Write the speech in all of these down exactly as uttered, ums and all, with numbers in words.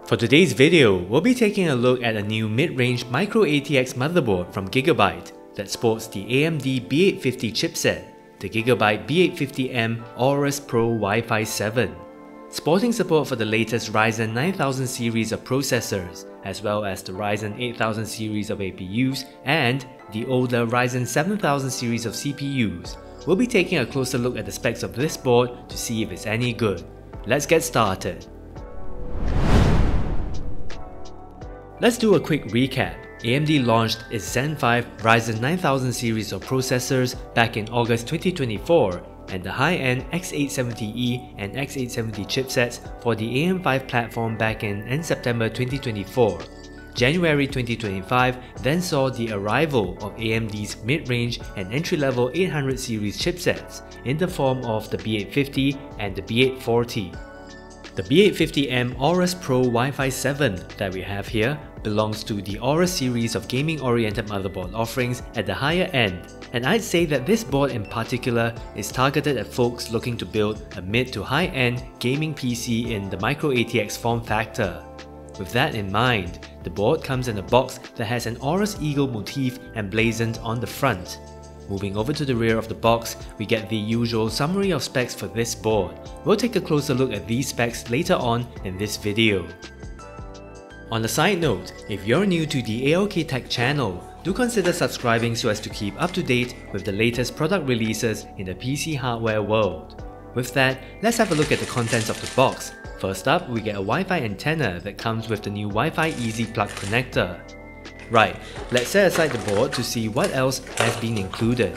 For today's video, we'll be taking a look at a new mid-range micro A T X motherboard from Gigabyte that sports the A M D B eight fifty chipset, the Gigabyte B eight fifty M AORUS Pro Wi-Fi seven. Sporting support for the latest Ryzen nine thousand series of processors, as well as the Ryzen eight thousand series of A P Us and the older Ryzen seven thousand series of C P Us. We'll be taking a closer look at the specs of this board to see if it's any good. Let's get started. Let's do a quick recap. A M D launched its Zen five Ryzen nine thousand series of processors back in August twenty twenty-four, and the high-end X eight seventy E and X eight seventy chipsets for the A M five platform back in end September twenty twenty-four. January twenty twenty-five then saw the arrival of A M D's mid-range and entry-level eight hundred series chipsets in the form of the B eight fifty and the B eight forty. The B eight fifty M AORUS Pro Wi-Fi seven that we have here belongs to the AORUS series of gaming-oriented motherboard offerings at the higher end, and I'd say that this board in particular is targeted at folks looking to build a mid to high-end gaming P C in the micro A T X form factor. With that in mind, the board comes in a box that has an AORUS eagle motif emblazoned on the front. Moving over to the rear of the box, we get the usual summary of specs for this board. We'll take a closer look at these specs later on in this video. On a side note, if you're new to the A L K Tech channel, do consider subscribing so as to keep up to date with the latest product releases in the P C hardware world. With that, let's have a look at the contents of the box. First up, we get a Wi-Fi antenna that comes with the new Wi-Fi Easy plug connector. Right, let's set aside the board to see what else has been included.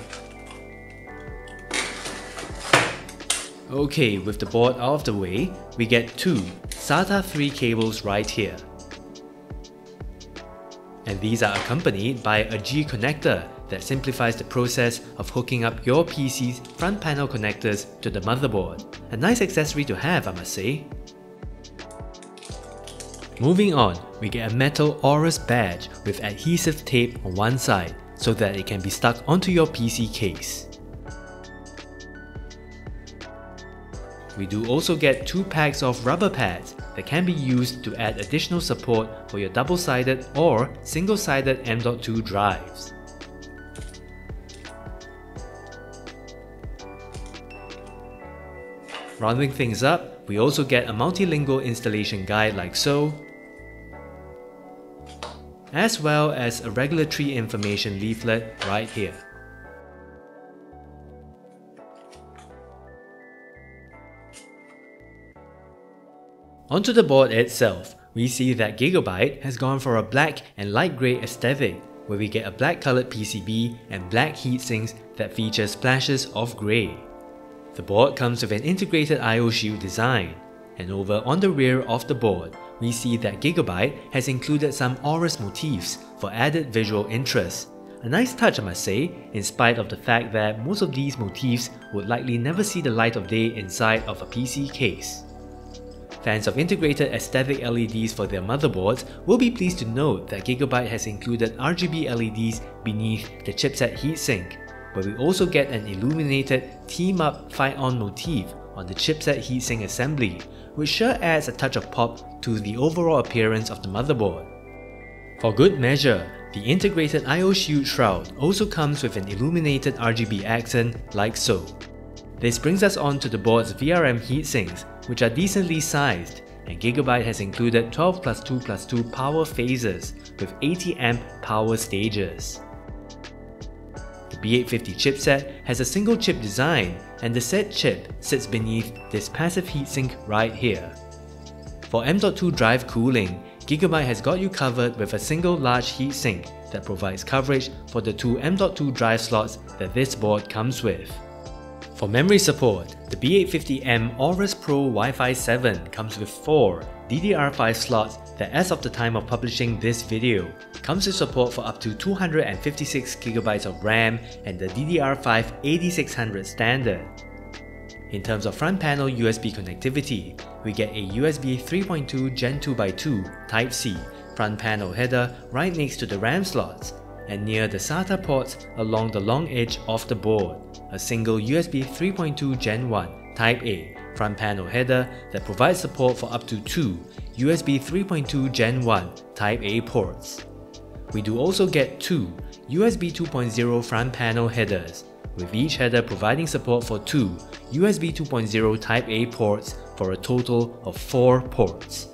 Okay, with the board out of the way, we get two SATA three cables right here. And these are accompanied by a G connector that simplifies the process of hooking up your P C's front panel connectors to the motherboard. A nice accessory to have, I must say. Moving on, we get a metal AORUS badge with adhesive tape on one side so that it can be stuck onto your P C case. We do also get two packs of rubber pads that can be used to add additional support for your double-sided or single-sided M dot two drives. Rounding things up, we also get a multilingual installation guide like so, as well as a regulatory information leaflet right here. Onto the board itself, we see that Gigabyte has gone for a black and light grey aesthetic, where we get a black coloured P C B and black heatsinks that feature splashes of grey. The board comes with an integrated I O shield design, and over on the rear of the board, we see that Gigabyte has included some AORUS motifs for added visual interest. A nice touch, I must say, in spite of the fact that most of these motifs would likely never see the light of day inside of a P C case. Fans of integrated aesthetic L E Ds for their motherboards will be pleased to note that Gigabyte has included R G B L E Ds beneath the chipset heatsink, but we also get an illuminated Team Up Fight-On motif on the chipset heatsink assembly, which sure adds a touch of pop to the overall appearance of the motherboard. For good measure, the integrated I O shield shroud also comes with an illuminated R G B accent like so. This brings us on to the board's V R M heatsinks, which are decently sized, and Gigabyte has included twelve plus two plus two power phases with eighty amp power stages. The B eight fifty chipset has a single chip design, and the said chip sits beneath this passive heatsink right here. For M dot two drive cooling, Gigabyte has got you covered with a single large heatsink that provides coverage for the two M dot two drive slots that this board comes with. For memory support, the B eight fifty M AORUS Pro Wi-Fi seven comes with four D D R five slots that, as of the time of publishing this video, comes with support for up to two hundred fifty-six gigabytes of RAM and the D D R five eighty-six hundred standard. In terms of front panel U S B connectivity, we get a U S B three point two Gen two by two Type C front panel header right next to the RAM slots, and near the SATA ports along the long edge of the board, a single U S B three point two Gen one Type A front panel header that provides support for up to two U S B three point two Gen one Type A ports. We do also get two U S B two point oh front panel headers, with each header providing support for two U S B two point oh Type A ports for a total of four ports.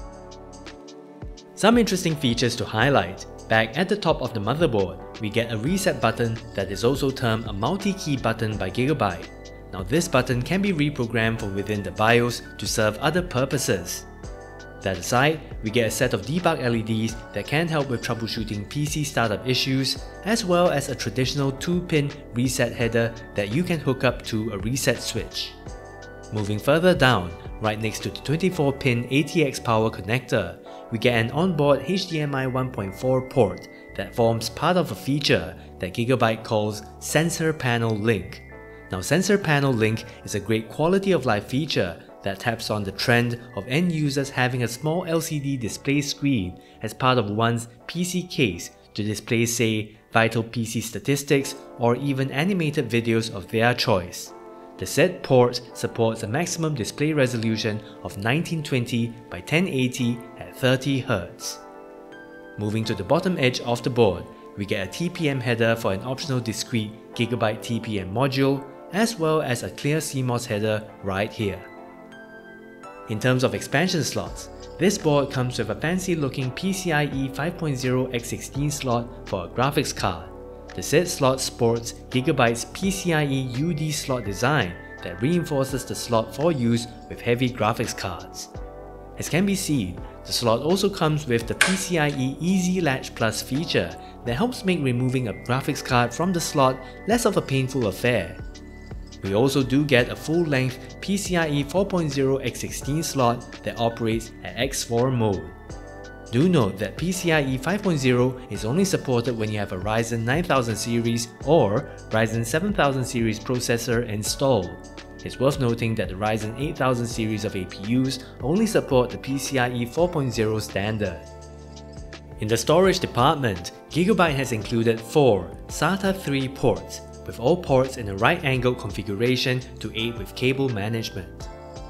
Some interesting features to highlight. Back at the top of the motherboard, we get a reset button that is also termed a multi-key button by Gigabyte. Now this button can be reprogrammed from within the BIOS to serve other purposes. That aside, we get a set of debug L E Ds that can help with troubleshooting P C startup issues, as well as a traditional two pin reset header that you can hook up to a reset switch. Moving further down, right next to the twenty-four pin A T X power connector, we get an onboard H D M I one point four port that forms part of a feature that Gigabyte calls Sensor Panel Link. Now Sensor Panel Link is a great quality of life feature that taps on the trend of end users having a small L C D display screen as part of one's P C case to display, say, vital P C statistics or even animated videos of their choice. The said port supports a maximum display resolution of nineteen twenty by ten eighty at thirty hertz. Moving to the bottom edge of the board, we get a T P M header for an optional discrete Gigabyte T P M module, as well as a clear C MOS header right here. In terms of expansion slots, this board comes with a fancy looking PCIe five point oh by sixteen slot for a graphics card. The said slot sports Gigabyte's PCIe U D slot design that reinforces the slot for use with heavy graphics cards. As can be seen, the slot also comes with the PCIe Easy Latch Plus feature that helps make removing a graphics card from the slot less of a painful affair. We also do get a full-length PCIe four point oh by sixteen slot that operates at X four mode. Do note that PCIe five point oh is only supported when you have a Ryzen nine thousand series or Ryzen seven thousand series processor installed. It's worth noting that the Ryzen eight thousand series of A P Us only support the PCIe four point oh standard. In the storage department, Gigabyte has included four SATA three ports, with all ports in a right-angled configuration to aid with cable management.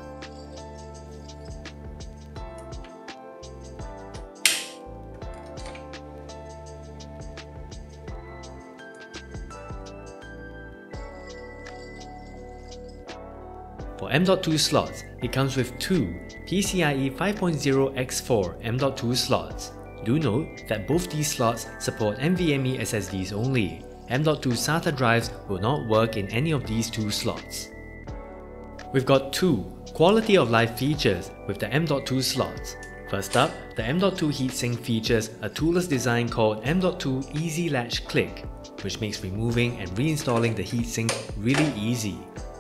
For M dot two slots, it comes with two PCIe five point oh by four M dot two slots. Do note that both these slots support NVMe S S Ds only. M dot two SATA drives will not work in any of these two slots. We've got two quality of life features with the M dot two slots. First up, the M dot two heatsink features a toolless design called M dot two Easy Latch Click, which makes removing and reinstalling the heatsink really easy.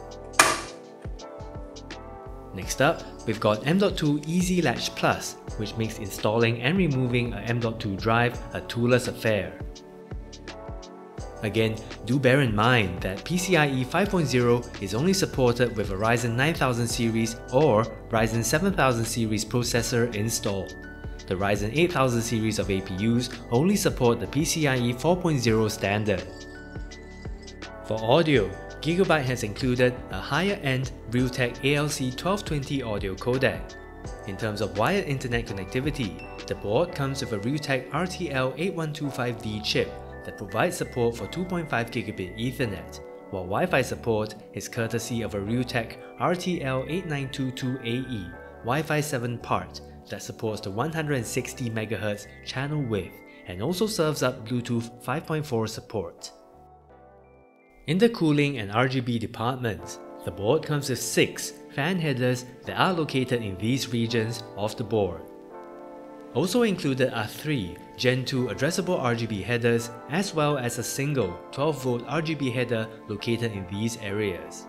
Next up, we've got M dot two Easy Latch Plus, which makes installing and removing a M dot two drive a toolless affair. Again, do bear in mind that PCIe five point oh is only supported with a Ryzen nine thousand series or Ryzen seven thousand series processor installed. The Ryzen eight thousand series of A P Us only support the PCIe four point oh standard. For audio, Gigabyte has included a higher-end Realtek A L C twelve twenty audio codec. In terms of wired internet connectivity, the board comes with a Realtek R T L eight one two five D chip that provides support for two point five gigabit Ethernet, while Wi-Fi support is courtesy of a Realtek R T L eight nine two two A E Wi-Fi seven part that supports the one hundred sixty megahertz channel width and also serves up Bluetooth five point four support. In the cooling and R G B departments, the board comes with six fan headers that are located in these regions of the board. Also included are three Gen two addressable R G B headers as well as a single twelve volt R G B header located in these areas.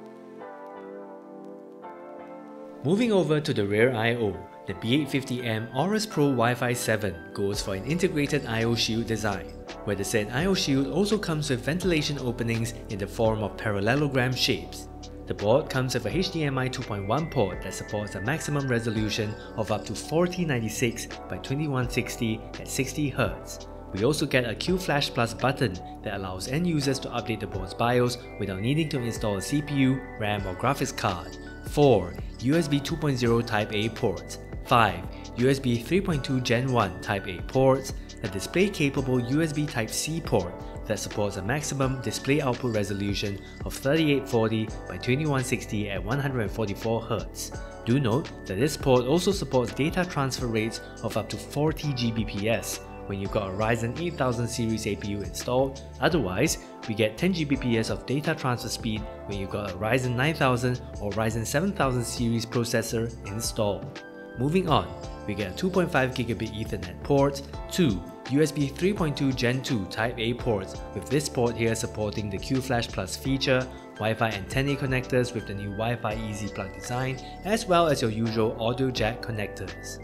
Moving over to the rear I O, the B eight fifty M AORUS Pro Wi-Fi seven goes for an integrated I O shield design, where the said I O shield also comes with ventilation openings in the form of parallelogram shapes. The board comes with a H D M I two point one port that supports a maximum resolution of up to forty ninety-six by twenty-one sixty at sixty hertz. We also get a Q Flash Plus button that allows end users to update the board's BIOS without needing to install a C P U, RAM or graphics card, four. U S B two point oh Type A ports. five. U S B three point two Gen one Type A ports. A display-capable U S B Type C port that supports a maximum display output resolution of thirty-eight forty by twenty-one sixty at one hundred forty-four hertz. Do note that this port also supports data transfer rates of up to forty gigabits per second when you've got a Ryzen eight thousand series A P U installed. Otherwise, we get ten gigabits per second of data transfer speed when you've got a Ryzen nine thousand or Ryzen seven thousand series processor installed. Moving on, we get a two point five gigabit Ethernet port, two. U S B three point two Gen two Type A ports, with this port here supporting the Q Flash Plus feature, Wi-Fi and ten A connectors with the new Wi-Fi Easy Plug design, as well as your usual audio jack connectors.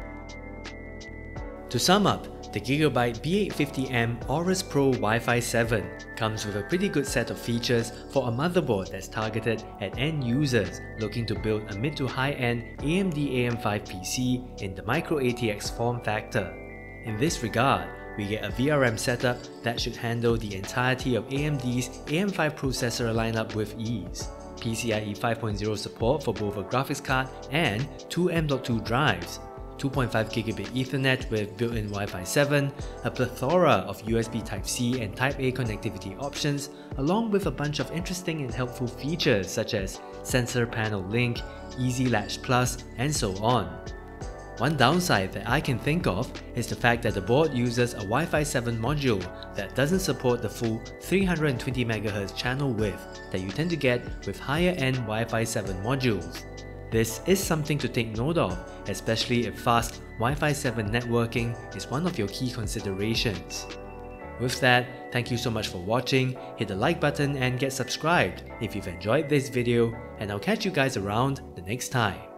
To sum up, the Gigabyte B eight fifty M AORUS Pro Wi-Fi seven comes with a pretty good set of features for a motherboard that's targeted at end users looking to build a mid to high-end A M D A M five P C in the micro A T X form factor. In this regard, we get a V R M setup that should handle the entirety of A M D's A M five processor lineup with ease, PCIe five point oh support for both a graphics card and two M dot two drives, two point five gigabit Ethernet with built-in Wi-Fi seven, a plethora of U S B Type C and Type A connectivity options, along with a bunch of interesting and helpful features such as Sensor Panel Link, Easy Latch Plus, and so on. One downside that I can think of is the fact that the board uses a Wi-Fi seven module that doesn't support the full three hundred twenty megahertz channel width that you tend to get with higher-end Wi-Fi seven modules. This is something to take note of, especially if fast Wi-Fi seven networking is one of your key considerations. With that, thank you so much for watching, hit the like button and get subscribed if you've enjoyed this video, and I'll catch you guys around the next time.